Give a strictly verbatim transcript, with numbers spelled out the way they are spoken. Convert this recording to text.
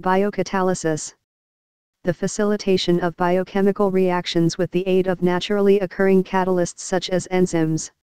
Biocatalysis. The facilitation of biochemical reactions with the aid of naturally occurring catalysts such as enzymes.